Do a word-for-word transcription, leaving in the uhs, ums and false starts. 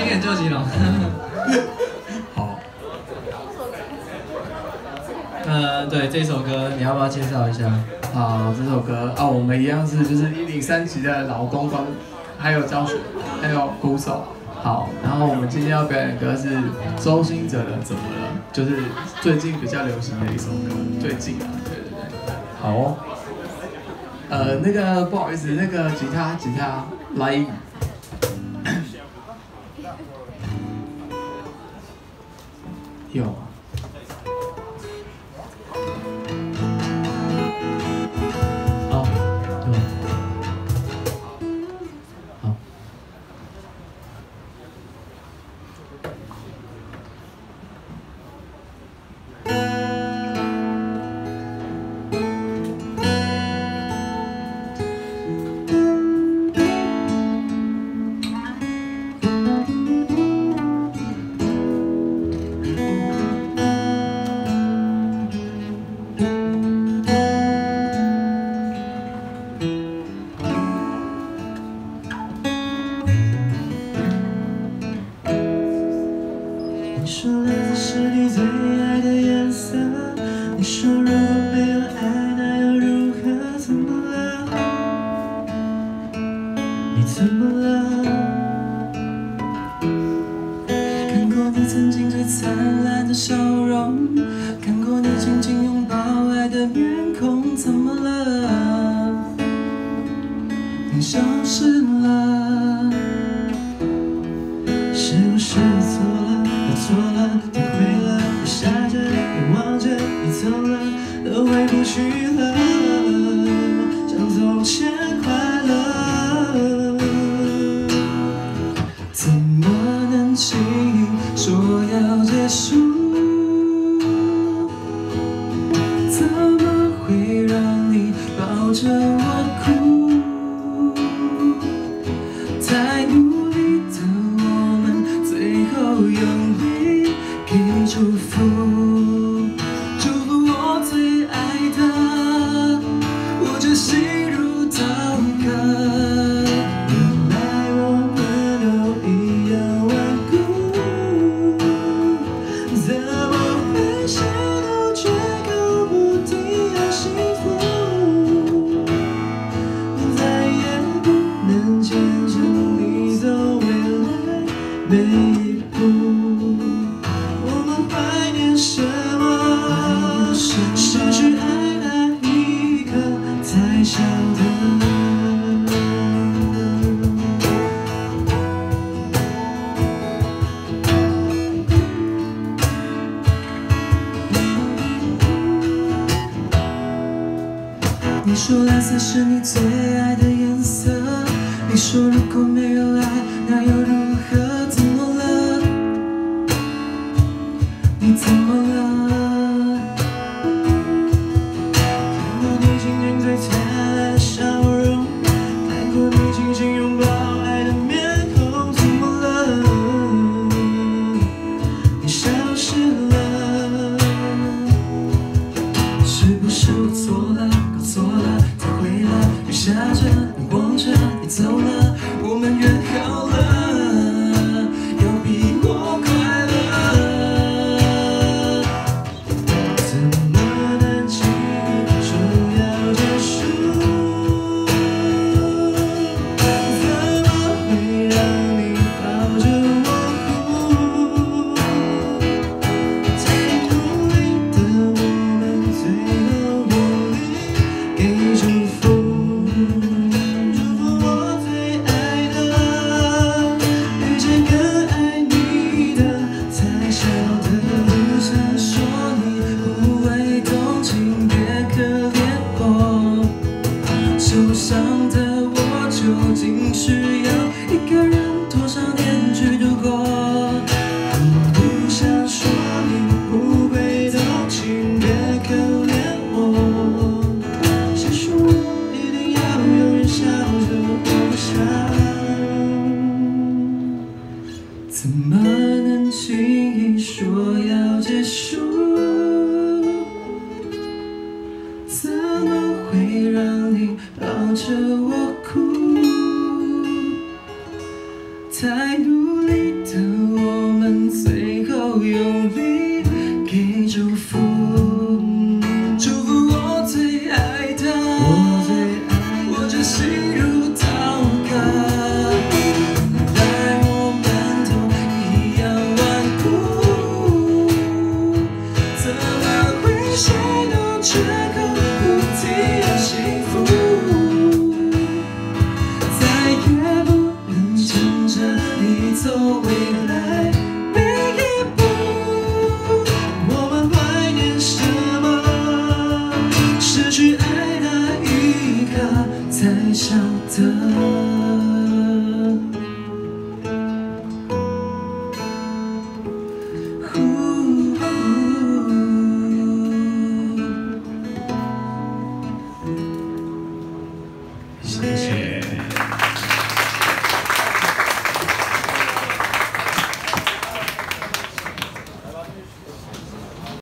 新人救急龙。 好。呃，对这首歌你要不要介绍一下？好，这首歌啊，我们一样是就是一零三级的老公关，还有教学，还有鼓手。好，然后我们今天要表演的歌是周兴哲的《怎么了》，就是最近比较流行的一首歌，最近啊，对对对。好哦。呃，那个不好意思，那个吉他吉他来。有。好，对。好。 你说蓝色是你最爱的颜色，你说如果没有爱，那又如何？怎么了？你怎么了？看过你曾经最灿烂的笑容，看过你紧紧拥抱爱的面孔，怎么了？你消失了，是不是错了？错了，天灰了，雨下着，你望着，你走了，都回不去了，像从前快乐，怎么能轻易说要结束？怎么会让你抱着我哭？太努力的我们，最后用力给祝福，祝福我最爱的，我这心如刀割。原来我们都一样顽固，怎么会谁都绝口不提要幸福？再也不能牵着你走未来每一步。我们怀念什么？失去爱那一刻才晓得。你说蓝色是你最爱的颜色，你说如果没有爱，那又如何？怎么了？你怎么了？看过你紧紧最灿烂的笑容，看过你紧紧拥抱爱的面孔，怎么了？你消失了，是不是我错了？搞错了，才回来，雨下着，你望着，你走了，我们约好了，要比我快乐。怎么能轻易说要结束？怎么会让你抱着我哭？太努力的我们，最后用力给祝福，祝福我最爱的，遇见更爱你的，才晓得。不想说你不会动情，别可怜我，受伤的我究竟需要一个人多少年去度过？不想说你不会动情，别可怜我，谁说我一定要永远笑着活下？怎么能轻易说要结束？怎么会让你抱着我哭？太努力的走未来。